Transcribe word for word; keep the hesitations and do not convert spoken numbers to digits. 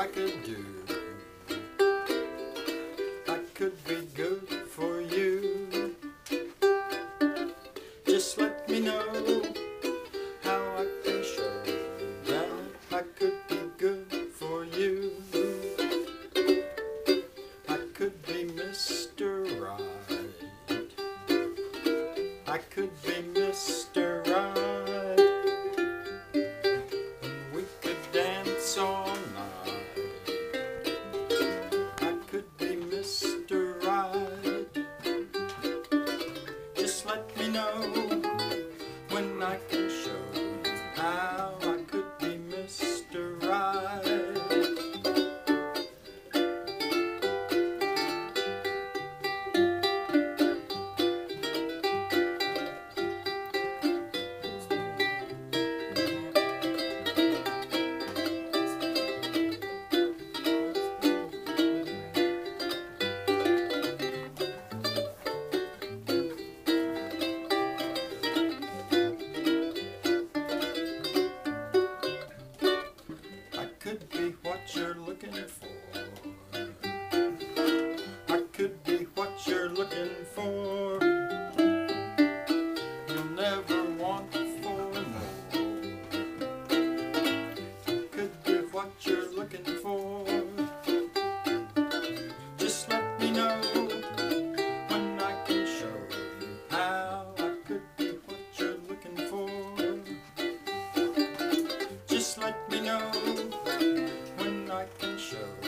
I could do. I could be good for you. Just let me know how I can show that I could be good for you. I could be Mister Right. I could be Mister Right. We could dance all night. I could be Mister Right. Just let me know when I can show you how I could be Mister Right. Could be what you're looking for. I could be what you're looking for. You'll never want for more. Could be what you're looking for. Just let me know when I can show you how I could be what you're looking for. Just let me know when I can show